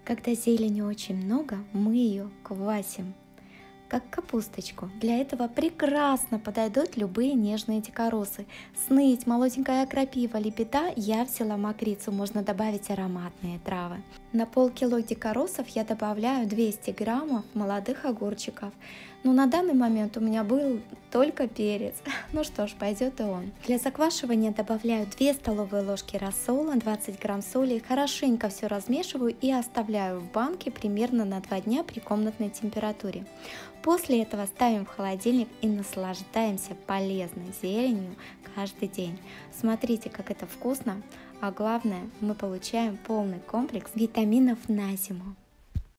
Когда зелени очень много, мы ее квасим, как капусточку. Для этого прекрасно подойдут любые нежные дикоросы. Сныть, молоденькая крапива, лепета, я взяла мокрицу, можно добавить ароматные травы. На полкило дикоросов я добавляю 200 граммов молодых огурчиков. Но на данный момент у меня был только перец. Ну что ж, пойдет и он. Для заквашивания добавляю 2 столовые ложки рассола, 20 грамм соли. Хорошенько все размешиваю и оставляю в банке примерно на 2 дня при комнатной температуре. После этого ставим в холодильник и наслаждаемся полезной зеленью каждый день. Смотрите, как это вкусно, а главное, мы получаем полный комплекс витаминов на зиму.